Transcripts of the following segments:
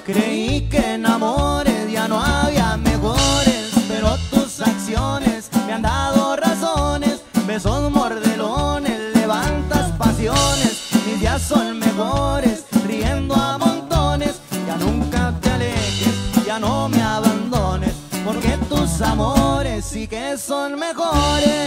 Creí que en amores ya no había mejores, pero tus acciones me han dado razones. Besos mordelones, levantas pasiones. Mis días son mejores, riendo a montones. Ya nunca te alejes, ya no me abandones, porque tus amores sí que son mejores.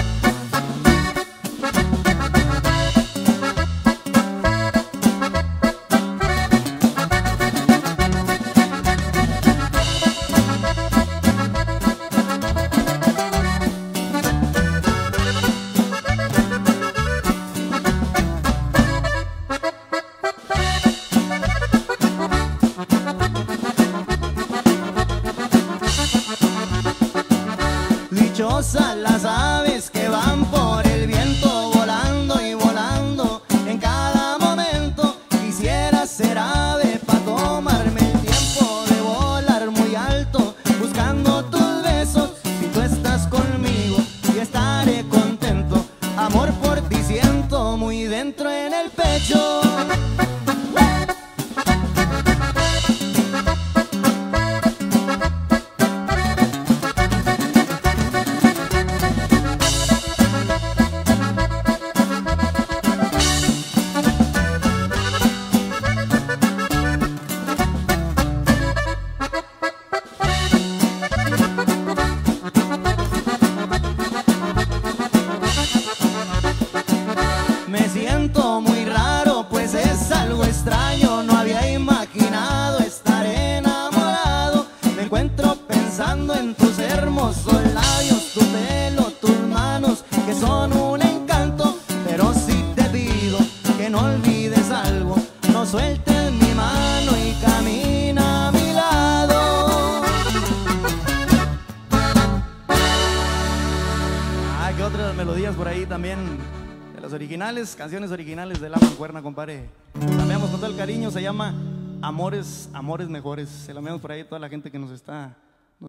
Dichosas las aves que van por el viento, volando y volando en cada momento. Quisiera ser ave para tomarme el tiempo de volar muy alto, buscando tus besos. Si tú estás conmigo, yo estaré contento. Amor por ti siento muy dentro en el pecho. Me siento muy raro, pues es algo extraño. No había imaginado estar enamorado. Me encuentro pensando en tus hermosos labios, tu pelo, tus manos, que son un encanto. Pero si te pido que no olvides algo, no sueltes mi mano y camina a mi lado. ¿Qué otras melodías por ahí también? Las originales, canciones originales de La Mancuerna, compadre. La enviamos con todo el cariño, se llama Amores, Amores Mejores. Se la enviamos por ahí a toda la gente que nos está